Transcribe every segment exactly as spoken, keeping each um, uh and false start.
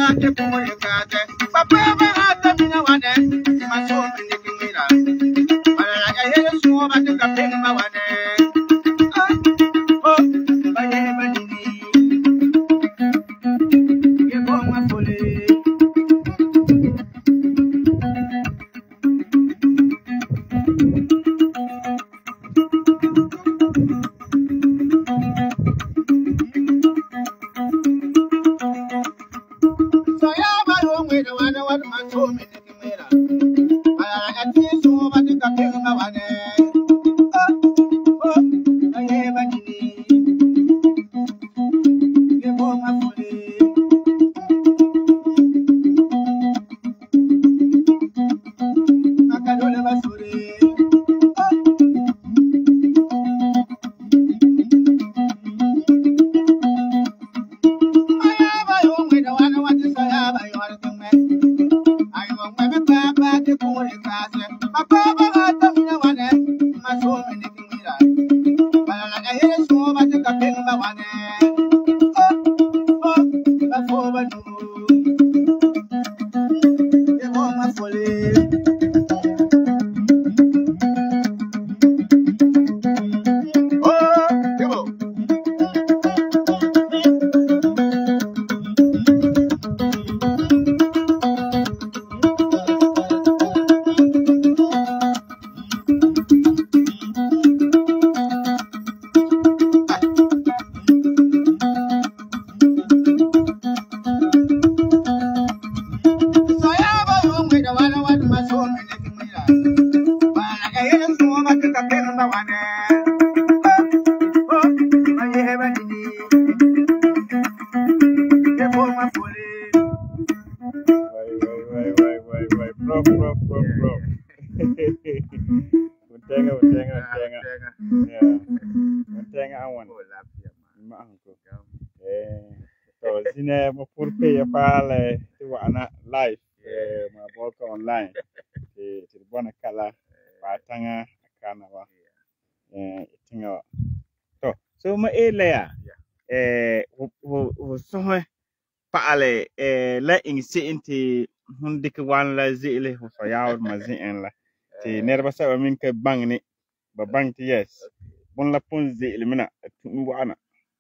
Inti hundi ke wan la zile ho so yaw ma zin la ti nerba sa min ke bang ni ba bang ti yes bon la pon zile mina tu wana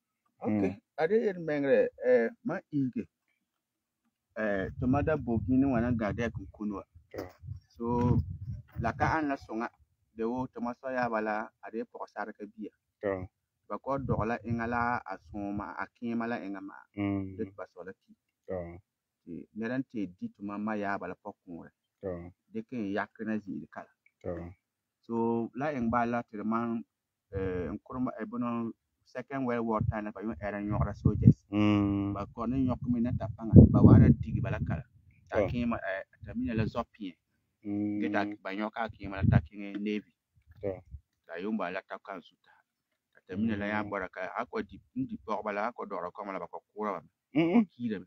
okay ade yen mengre eh ma inge eh to mada bogi ni wana gade ku kunwa so la ka an la songa de wo to ma so ya bala ade po sar ka biya to ba ko dola ingala asuma akima la ingama de ba so la ti to neran te di tuma ma ya bala pokun to de ken yakna zi kala to so la en bala te man eh en kurma e bono second world war time ba yo era nyora soldiers mm ba ko ne nyok mi na tapanga ba wara digi bala kala ta kima eh ta mi la zopie mm geta ba nyoka kima ta kinge navy to ta yumba la ta kan suta ta mi la ya bora ka ako di ndi por bala ako doro ko mala ba ko kura ba mm kire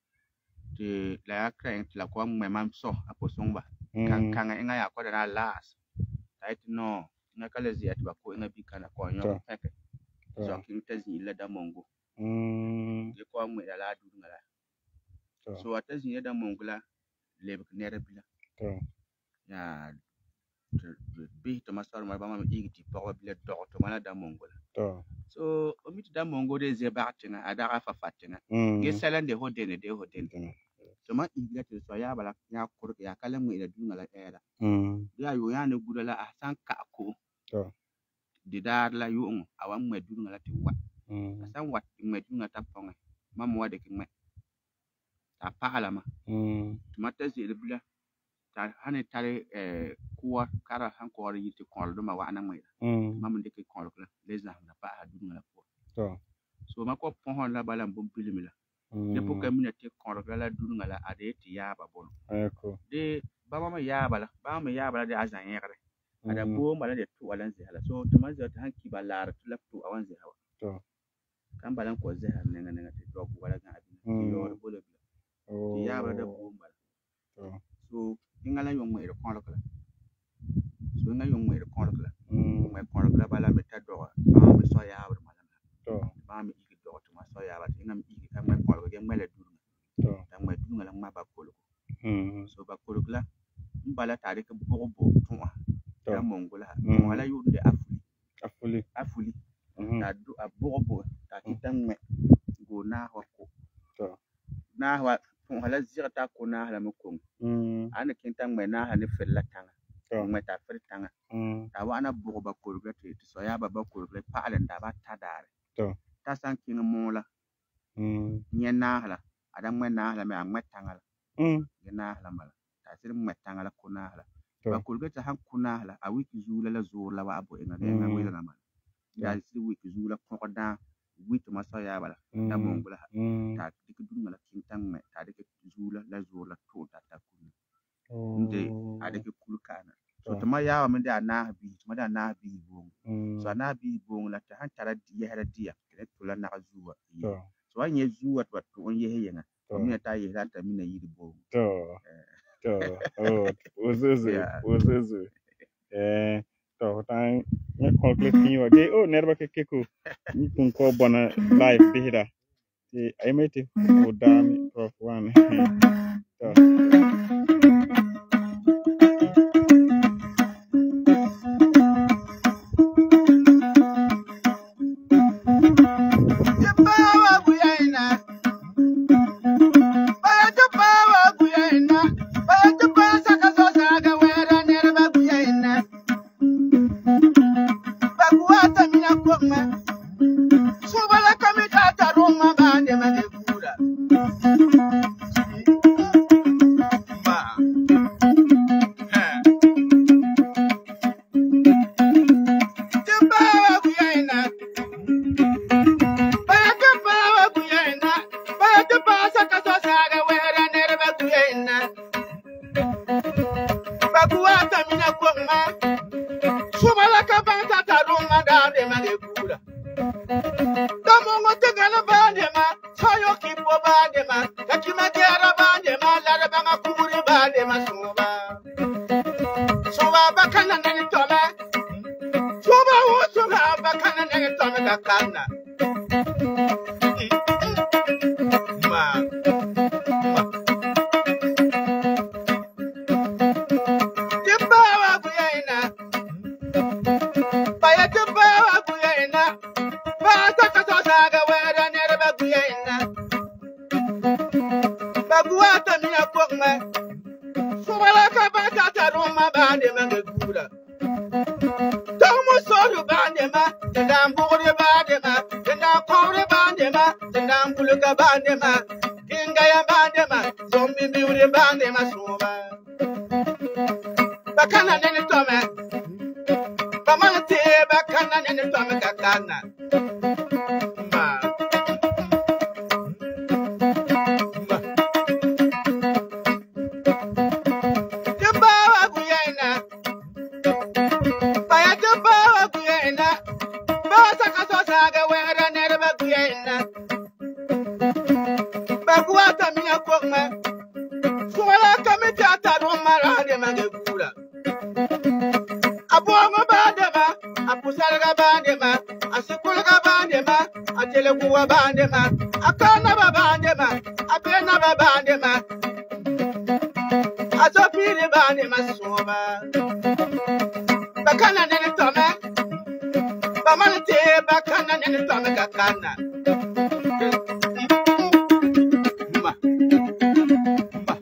te la kren la ko me mam so apo songba kan kan nga ya ko da las tait no na kala zi atba ko nga bi kana ko nyo peke so kin ta zi la da mongo mm je ko me la du ngala so ata zi da mongo la le ne rabila to ya bi to masar ma ba ma igi ti po bi le do to mala da mongo la to so o mi da mongo de ze ba tinga ada ka fa fatinga ge salande ho de ne de ho de so ma igla te so ya bala ya kur ya kala mu ila dunga la era mm ya yo ya ne gudala a san ka ko to di dar la yu on awan mu dunga la te wa mm san wat mu dunga ta ponga ma mo de kin me ta pala ma mm mata zi bila ta hane tare eh kuwa kara han ko ri ti ko do ma wa na mai mm ma mun de ke ko la les na na pa dunga la ko to so ma ko pon la bala bum pilimi la de pour que mine te ko la dunga la ade ti ya ba bon eko de ba ma ya bala ba ma ya bala de azan yere ada bo mala de tu walan zi hala so to ma zata hanki balar tu laptu awan zi hawa to kan balan ko zi har nenga nenga te dog wala ga abin ti yor bolo ti ya bala de bo mala to so ingala yong mai ko la so nga yong mai ko la mai ko la bala me ta do ba ma so ya ba mala to ba mi igi do to ma so ya ba ngam igi kan mai ko ga mala du to dan mai ngma ba kolgo mm so ba kolgo la mbala tare ke bogo bo tuwa To. ya mongola Mm. wala yunde afuli afuli afuli mhm ta du a bogo bo ta kitan me go na ho ko To. na wa tun hala zirta ko na hala mo ko mm ana kintan me na hala ne fella tanga To. me ta fer tanga mm ta wana bogo ba kolgo te so ya ba ba kolgo pa alen da ba ta dare To. ta san kin mola mm nye na hala ada me na hala me a me tanga la mm ye na hala mala ta sir me tanga la ko na hala To. ba kolgo ta han ko na hala a wiki zula la zo la wa abo ina ne Mm. na wila na mala To. ya sir wiki zula ko da wiki ma so ya bala da Mm. mongola mm ta dik dunga la kintan me ta dik zula la zo la to ta ta kun Oh. nde a dik kul kana so To. to ma yawa min da na bi ma da na bi bon mm so na bi bon la ta han tara di ya dia ke to la na zuwa To. so an ye zuwa to to on ye yenga To. mi ta ye la ta mi na yiri bon To. To. Oh, uzuzu, Yeah. uzuzu. Eh, to tan ne conclude kinyo ge oh nerba ke keku. Ni kun ko bona live bihira. Ti ay meti ko dami prof one. To. Jabawa guyaina Baya jabawa guyaina Baya jabawa saka so saga wera nerba guyaina Baguata mina koma Subala kamita taruma bande mage kura Ba Jabawa guyaina Baya jabawa guyaina Baya jabawa saka so saga wera nerba guyaina Baguata mina koma Subala kamita taruma bande mage kura Damongo tegana bandema, sayo kipo bandema, kakima gera bandema, lara banga kuburi bandema suba. Suba bakana nani tome, suba wo suba bakana nani tome kakana. Ma, ma. Jimbawa guyaina, baya jimbawa guyaina. Bata saga wera nerba guyaina Baguata mina kokma Subala ka bata taruma bande manga gura Tomu soru bande ma Tendam bugure bande ma Tendam kore bande ma Tendam buluka bande ma Gingaya bande ma Zombi biure bande ma suba Bakana nene tome Bamana te bakana nene tome kakana Ma Jabawa guyaina Baya jabawa guyaina Basa kaso saga wera nerba guyaina Baguata mina kokma Suwala kamita taruma rade mage kura Abongo bandema Apusarga bandema Asikulga bandema Ateleguwa bandema Akana bandema Apena bandema Azopiri bandema suba Bakana nene tome Bamana te bakana nene tome kakana Ma Ma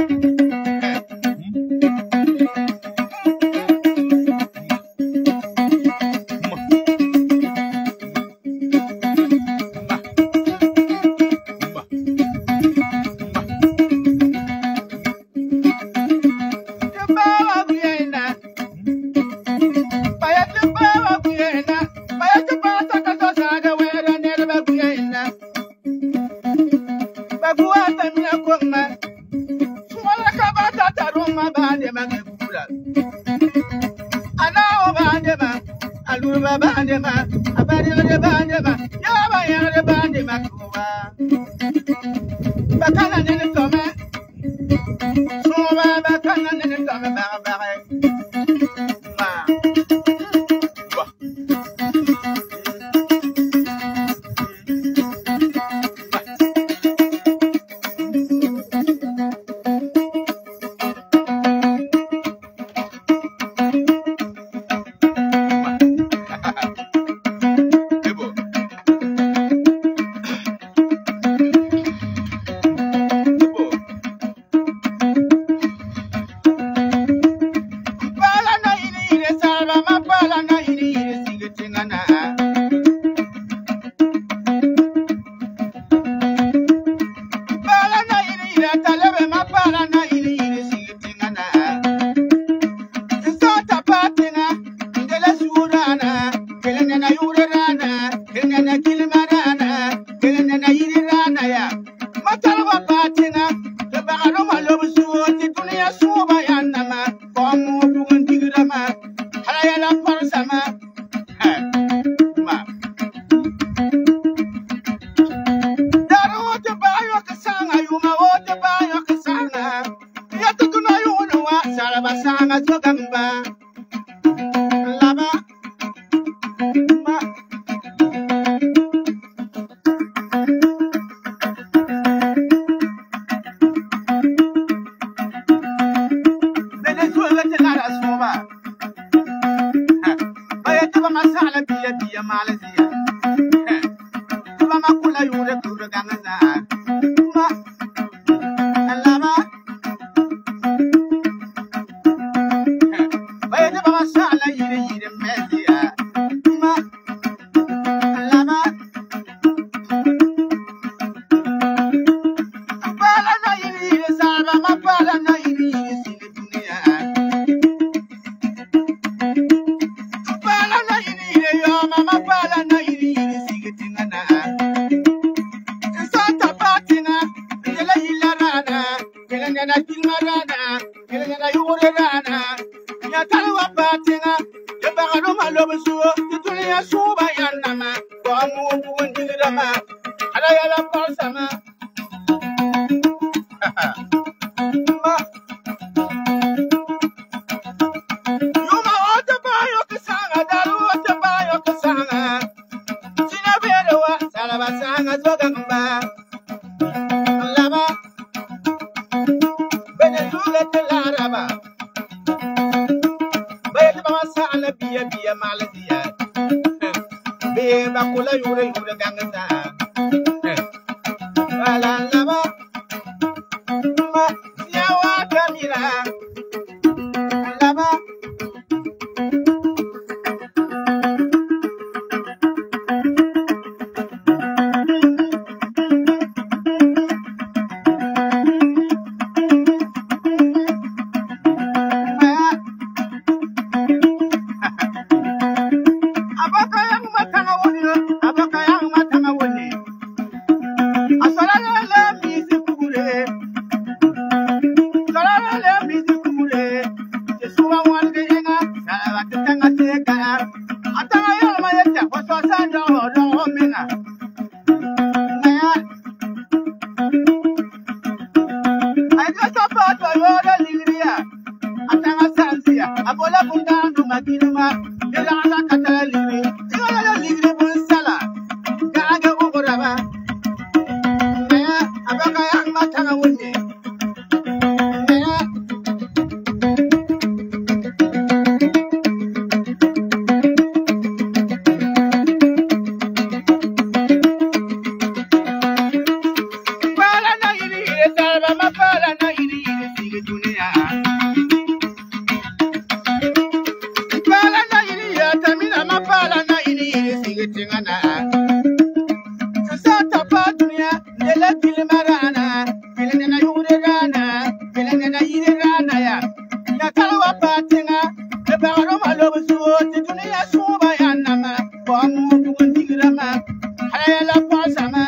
Jabawa guyaina Baya jabawa guyaina Baya jabawa saka so saga wera nerba guyaina Baguata mina kokma Sumala kabata taruma bande mage kura Anao bande ma Aluba bande ma Abari bande ma Yaba yare bande ma kuba Bakana nene tome Suba bakana nene tome bare bare Ma Wa Ma sanga zogamba laba ma Venezuela te la soba Baya tuba masala biya biya Malaysia Tuba makula yure kura gangaza ma laba Baya tuba masala yire yire Malaysia ma laba Bala na yire yire salva ma bala na yire yire sile dunia Bala na yire yire yo mama bala na yire yire sige tingana Santa patina yela yila rana yela nyana kilma rana yela nyana yure rana ya talwa patina ya bagano malobe suo tutulia suba yanama kwa mungu wendilama ala yala palsama Yuma ota bayo kasanga dalu ota bayo kasanga Sina berewa salaba sanga zogamba Laba Venezuela te laraba Baya bama sala biya biya Malaysia Be bakula yure yure gangata Wala laba Ma siawa kamila Laba Abaka yang matanga woni abaka yang matanga woni Asalala la misi kule Salala la misi kule Yesuwa wande yenga Salala tutanga teka Atanga yoma yeta Waso sanda oro omena Naya Aja sapato yora ligria Atanga sansia Abola bundandu maginuma Ila ala katala ligri Ila ala ligri bunsala Gaga uguraba Naya abaka yang matanga wuni Naya Bala na yiri yiri salva ma bala na yiri yiri sige dunia Bala na yiri yiri tamina ma bala na yiri yiri sige tingana Sasa pa dunia nela kilmarana Bilene na yure rana Bilene na yiri rana ya Ya kalwa patinga Ne bagaro malobu suo Ti dunia suba ya nama Kwa mungu wendigirama Halaya la pasama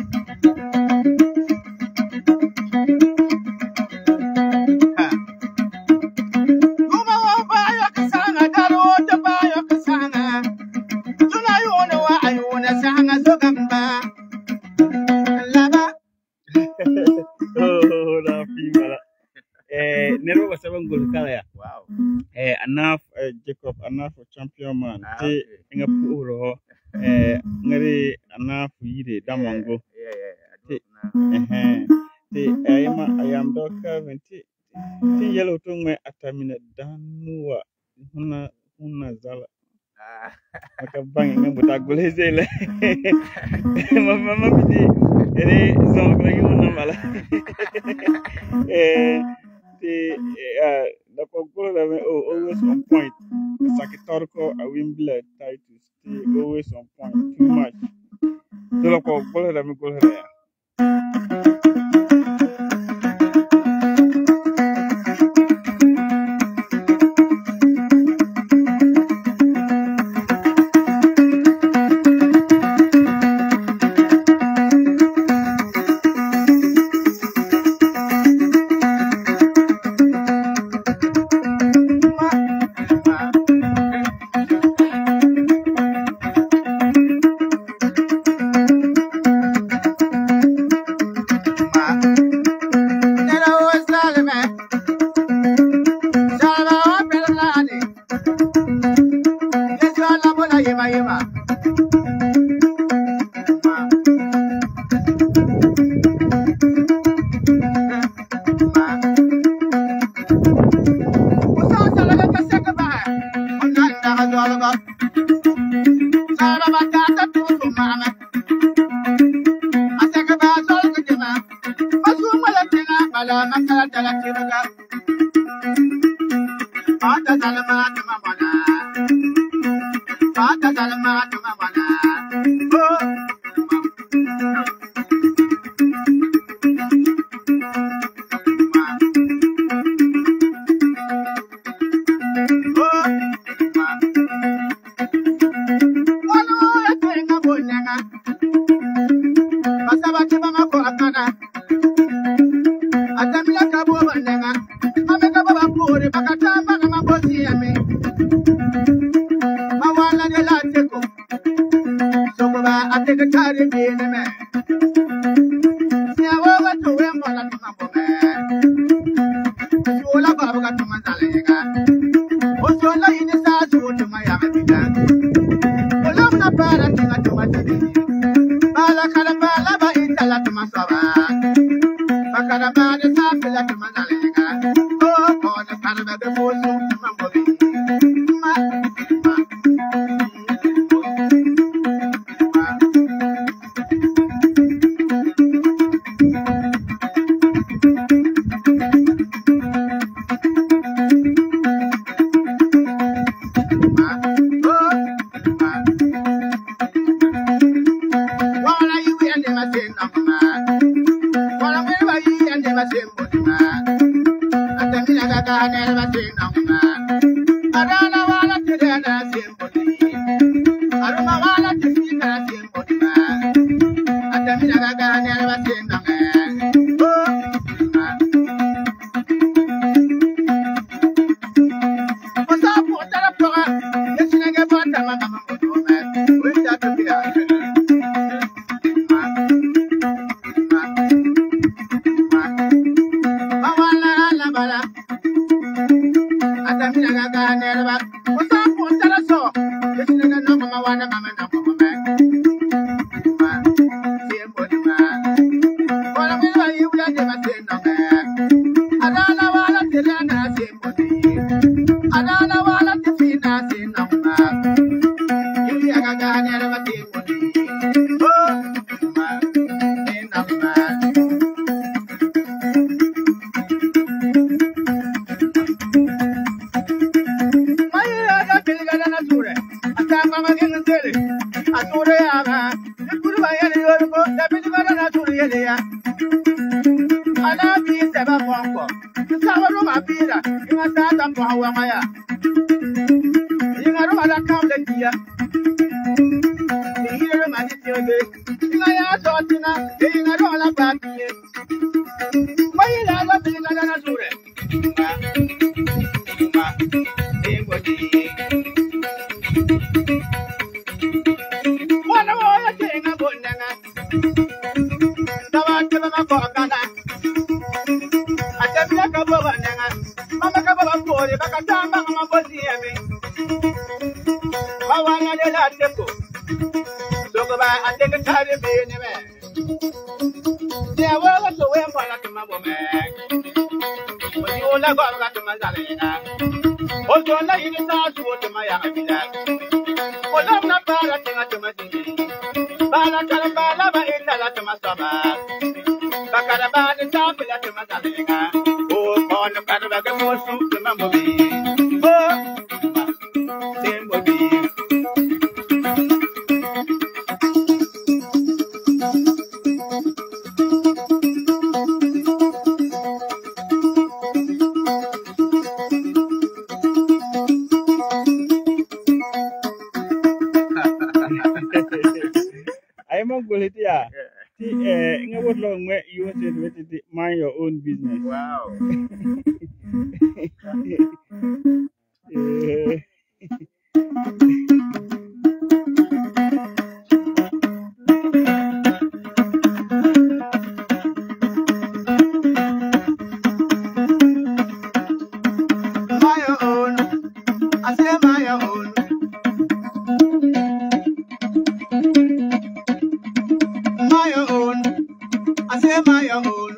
Yuma wa bayo kasanga Dalu ote bayo kasanga Tuna yone wa ayone sanga zogamba Laba Oh, la fimala. Eh, Nero was seven goal kaya. Wow Eh, enough eh, Jacob enough champion man. Ah, Te okay. nga puro eh ngari enough yide damango. Yeah, yeah, yeah. I Te do now. eh te ayama ayam doka venti. Te yellow tung me atamina danua huna huna zala. Ah, Maka bang nga buta golezele. Mama mama bidi ere zong lagi huna mala. Eh te eh the conclusion that oh always on point. Sakitorko a Wimbledon title stay always on point too much. So the conclusion that me go here. wala makala tala tibaga. Pata salama tuma mana. Pata salama tuma mana. Oh. Mind your own business. Wow. Yeah. My own. I say my own. My own. I say my own.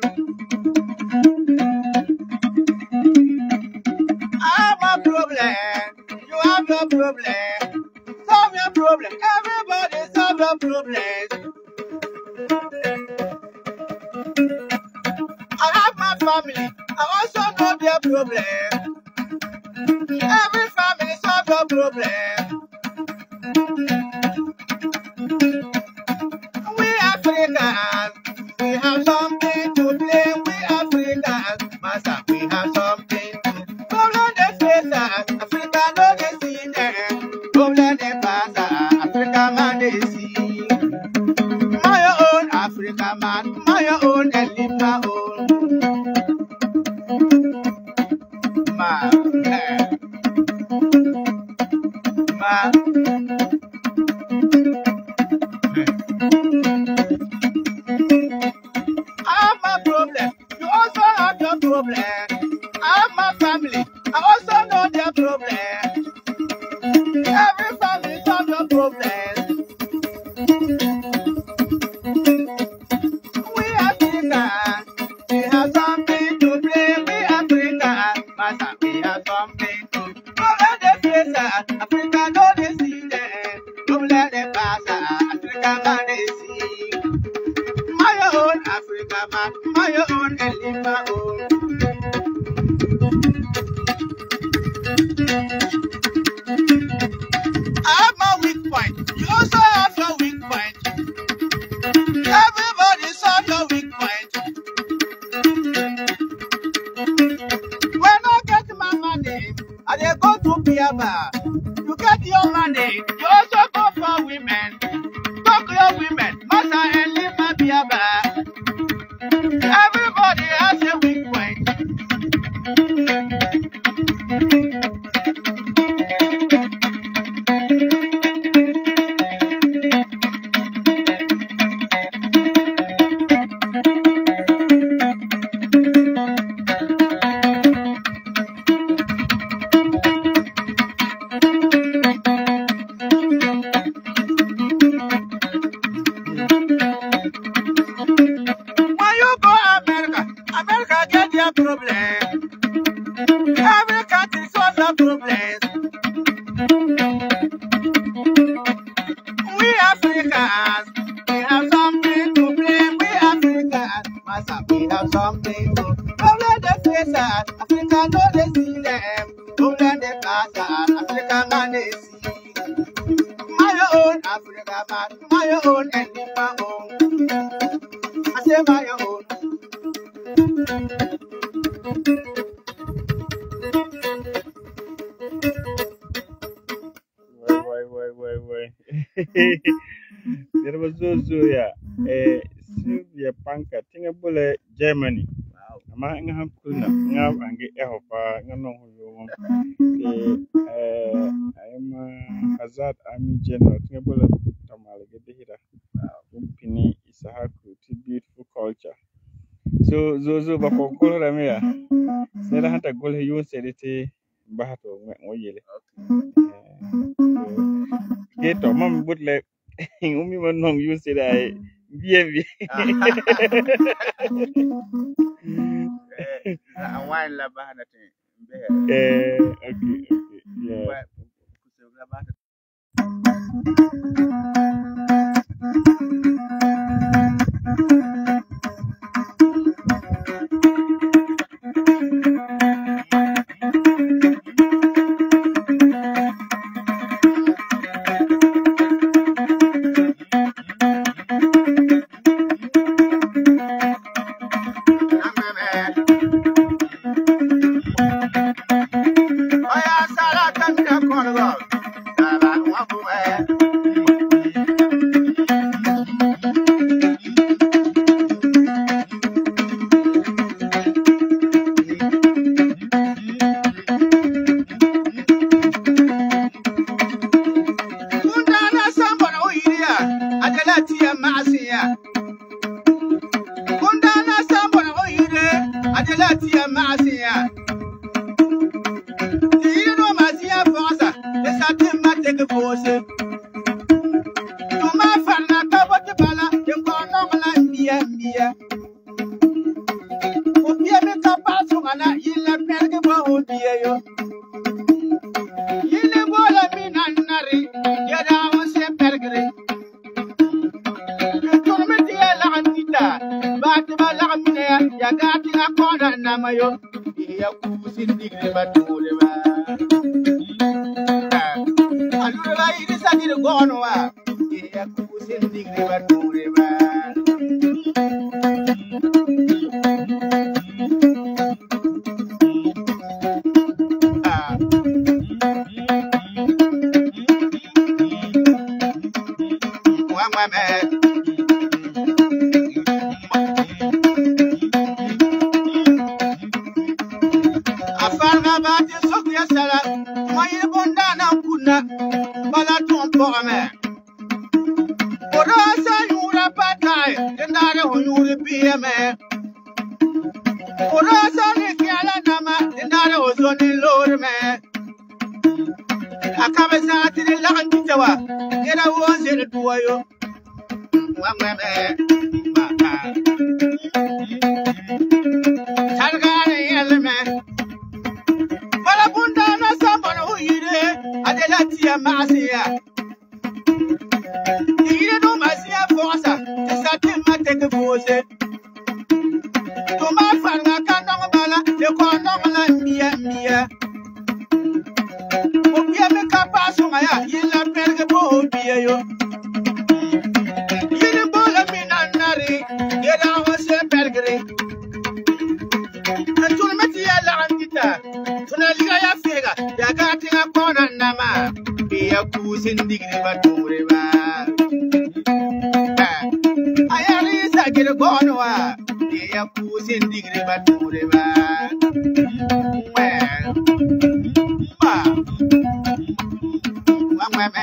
I have a problem. You have no problem. Solve your problem. Everybody solve your problems. I have my family, I also know their problem. Every family solve your problem. We Africans, we have something to play. We Africans, master, we have something to come on the face. Africa no they see them. Come let them pass. Africa man they see. My own Africa man, my own and leave my own. Ma, eh. Ma. I have my problem. You also have your problem. I have my family. I also know their problem. Every family solve your problem. We Africans, we have something to play. We Africans, master, we have something to go let them face. Africa know they see them. Don't let them pass. Africa man they see. My own Africa man, my own and leave my own. I have my weak point. You also have your weak point. Everybody solve your weak point. When I get my money, I dey go to beer bar. You get your money, you also go for women. Talk your women, master and leave my beer bar. Everybody has a weak point. When you go America, America get their problem. Every country solve their problems. We Africans, we have something to blame. We Africans, master, we have something to don't let them face us. Africa know they see them. Don't let them pass us. Africa man they see. My own Africa man, my own and leave my own. I say my own. Wai wai wai wai. There was also yeah. Eh, Sylvia Panka, think about Germany. Wow. Ama nga hakuna nga ange ehopa nga no huyo. Eh, I am Hazard Army General. Think about Tamale Gedehira. Company Isahaku, it's beautiful culture. So Zozo Bakokolo Ramea. Sera hata gole yu serite bahato moyele. Geto mam butle umi manong yu sera bien bien. I want la bahana te. Eh, okay, okay, yeah. gati balamne ya gati akona namayo ya kusin digre bature ba alure ba irisa dir gono wa ya kusin digre bature ba Afarga bati sokya sala mayi bonda na kuna bala tompo ame ora sa yura patai ndare ho yuri bieme ora sa ni kyala nama ndare ho zoni lorme akabe sa tiri lagan bitawa era wonse de tuwayo wameme maka sargane yelme bala bunda na sambana uyire adela tia masia ire no masia força esa tema te que você toma farga kanda bala de kondo bala mia mia o bia me capasso maya yela perge bo bia yo yire bola minanari yela wose pergre antul metia la andita tuna liga ya fega ya gati na kona nama bia kusin digri bature ba ayari sagir gonwa bia kusin digri bature ba ma ma ma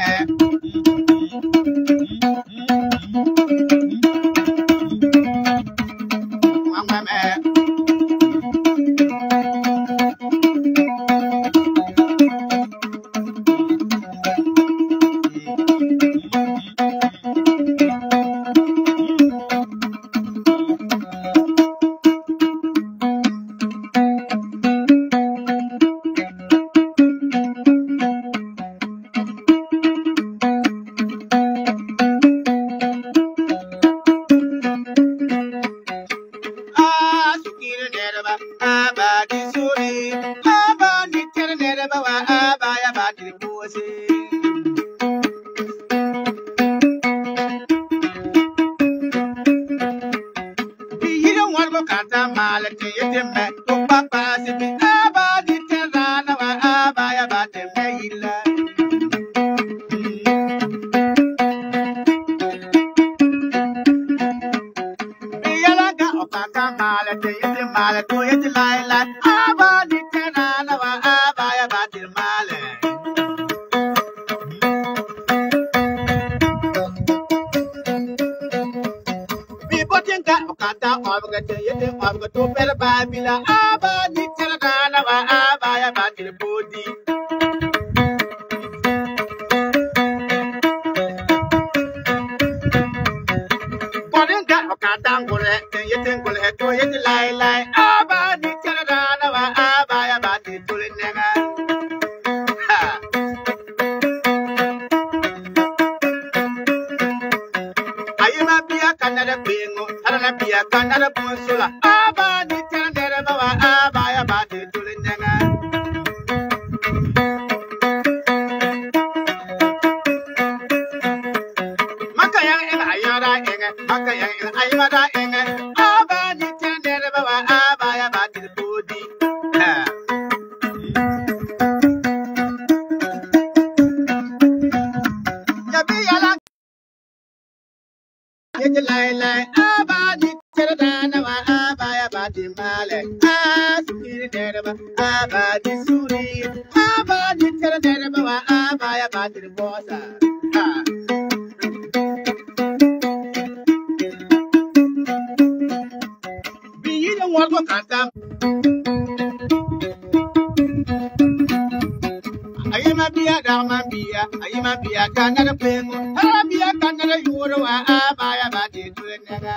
Ayima biya dama biya, ayima biya kanara pengo, biya kanara yoro wa abaya bati tulenga.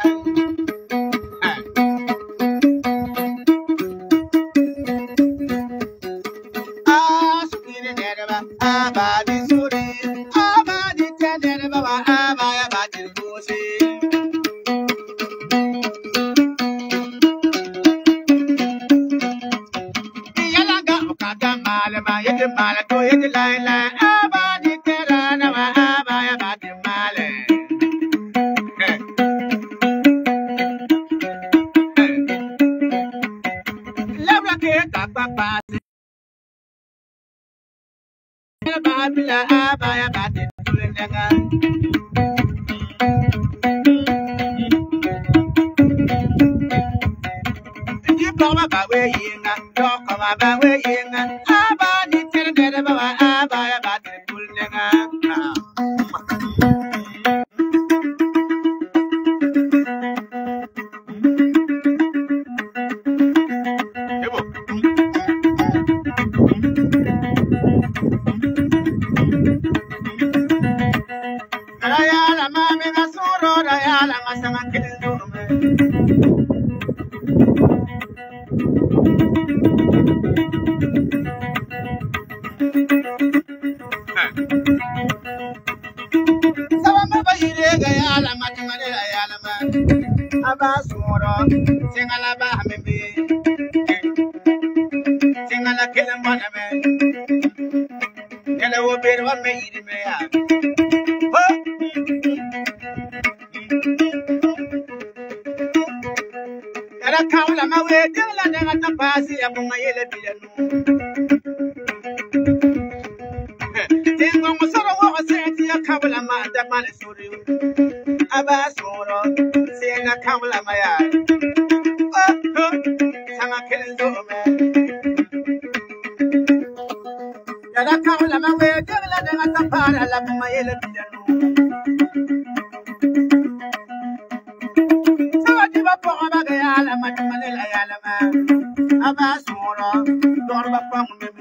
Ah, sukiri nereba, abadi suri, abadi nereba wa abaya bati tusi. mala to yedi laila abadi terana wa abaya badi male labla ke kapapa babila abaya badi tulenga Baba bawe yinga, doko ma bawe yinga, aba di tere tere baba aba ya ba tere kulnga. Ebo. Raya la mami ngasuro, raya la ngasama kilindu me. Abasuro, singala bahmebe, singala kelambana me, kela wo berwa me yiri me ya. Kala kawla ma we dela dela tapasi ya bunga yele bilanu. Tingo musoro wo aseti ya kawla ma da male suri. Abasuro, singa kawla ma ya. Oh, oh, sanga kelendo me. Kala kawla ma we dela dela tapara la bunga yele bilanu. Sawati ba po ba ga ya la ma male la ya la ma. Abasuro, dorba pa mu me.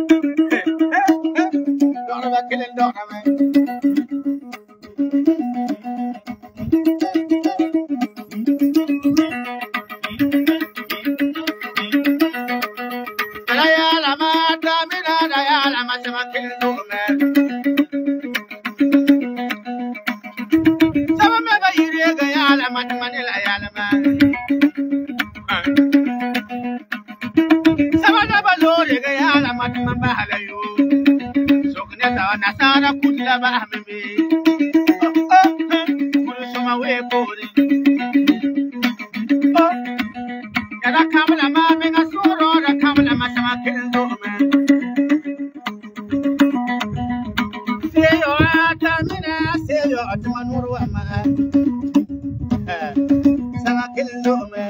Dorba kelendo me. Nasara kudla bahmebe kulu soma we bori oh kada kamla ma menga soro da kamla ma sama kendo me seyo ata mina seyo atuma nuru ama sama kendo me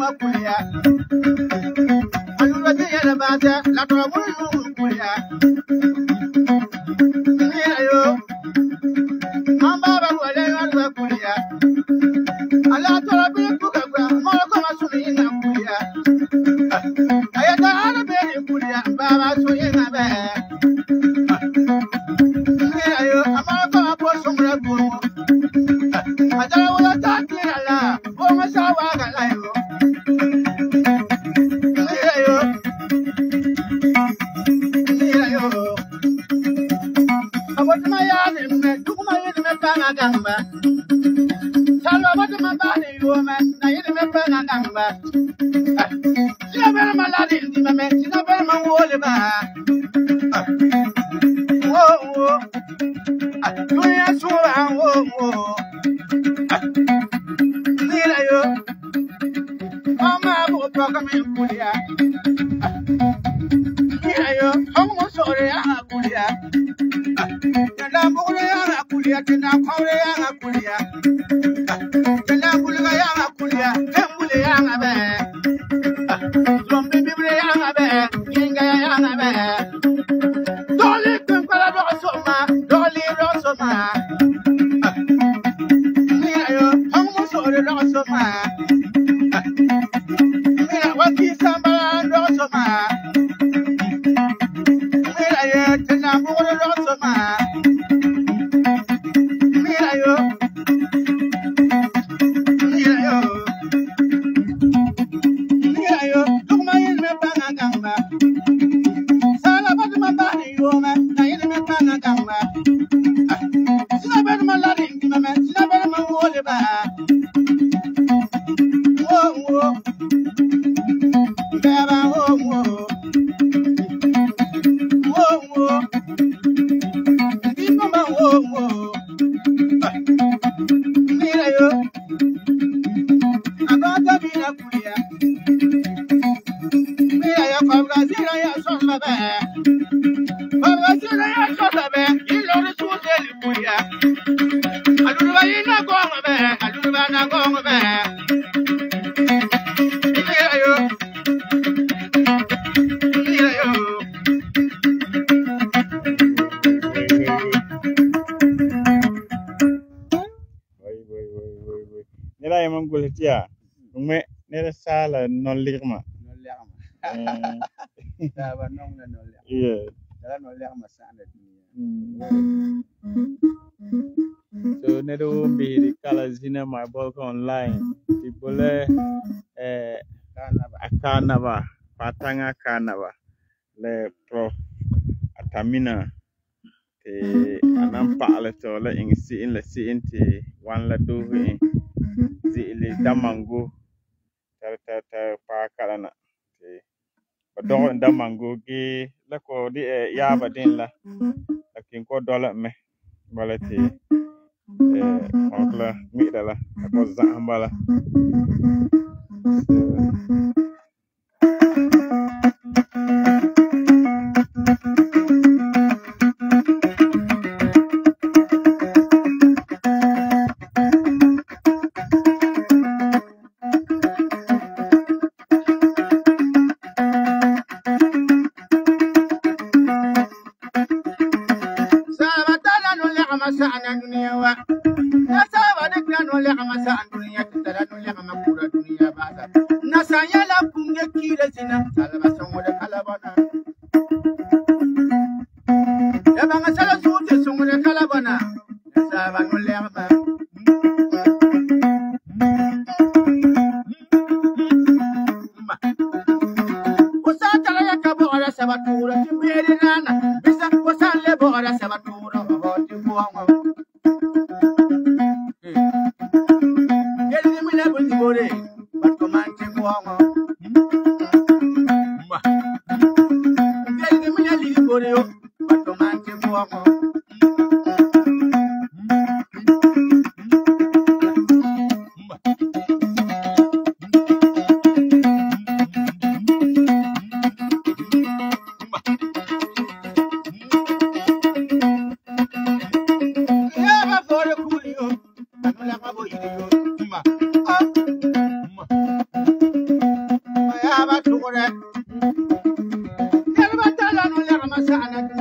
makulia. Alura de yere bata la to mo kulia. Ayo. Mamba ba wale wa kulia. Ala to la bi ku ga gwa mo ko ma su ni na kulia. Ayata ala be kulia baba so ina be. Ayo amara ko ko somra ko. Adara wala ta tira la o ma sa wa ga la yo. Ayo. Ayo. Abotuma ya me dukuma ye me banga gamba. Salwa abotuma ba ni yo me na ye me banga gamba. Sina bere maladi ndi me sina bere ma wole ba. Wo wo. Dunya suwa wo wo. Nira yo. Mama bo to ka me kulia. Nira yo, homo sore ya kulia. Tena bule ya kulia, tena kore ya kulia. Tena bule ya kulia, tembule ya be. Zombi bible ya be, kinga ya be. Doli kun kala do soma, doli do soma. Mira yo, homo sore do soma. Mira wati samba do soma. Mira yo, tena bule do soma. Mira yo. Mira yo. Mira yo, dukuma yin me banga gamba. Sala batuma bani yo me, na yin me banga gamba. Sina bani maladi ndi me, sina bani ma wole ba. Wo wo. Baba wo wo. Wo wo. Ndi mama wo wo. Mira yo. Agota mira kulia. Mira yo kabla zira ya sola be. Kabla zira ya sola be. Ilo risu zeli kulia. Aluruba ina gonga be. Aluruba na gonga be. Mira yo. Mira yo. Woi woi woi woi woi. Nera emang kulitia. Ume nera sala non lirma. No lerma. Da ba nong na no lerma. Iya. Da no lerma sa na dunia. So nedo bi di kala zina my bulk online. Di boleh eh Kana ba. akanaba patanga kanaba le prof atamina te anam paale to la ing si in la si in te wan la do in zi le damango ta ta ta pa kala na te ba do damango gi la ko di e yaba din la lakin ko dola me bala te eh onkla mi dala ko zambala Sana dunia wa. Nasaba dikna no le amasa dunia kitala no le amakura dunia basa. Nasanya la kunge kile zina salaba songo de kalabana. Ya banga sala sute songo de kalabana. Nasaba no le amasa. Usatala ya kabo ala sabatura timbere nana. Bisa usale bo ala sabatura hoti buanga. Yeli mina bunzi bore bat komante buanga. Ma. Yeli mina li bore yo bat komante buanga.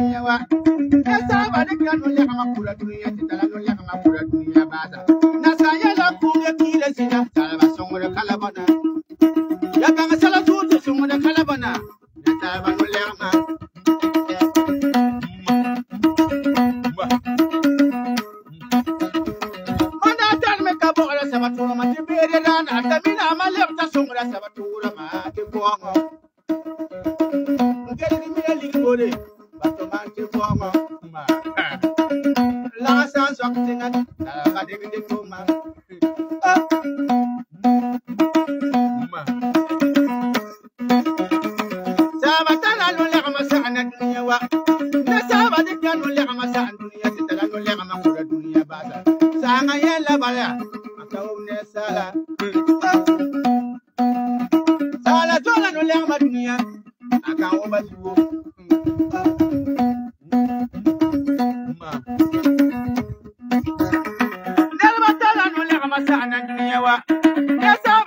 dunia wa. Esa ba de kan no le kama kula dunia ti tala no le kama kula dunia basa. Na saya la kunge kile sina tala ba songore kala bana. Ya kanga sala tutu songore kala bana. Na tala ba no le kama. Mana tan me ka bo ala sabatura ma ti bere dana tamina ma le ta songore sabatura ma ti bongo. Ngeli mi le ligole. Batomante forma ma la sans octinga la badege de toma ma sabatala no le kama sa an dunia wa na sabade kan no le kama sa an dunia tala no le kama ko dunia basa sanga yela bala akaw ne sala sala tola no le kama dunia akaw basuo Nelma tala no le kama sa an dunia wa. Yes,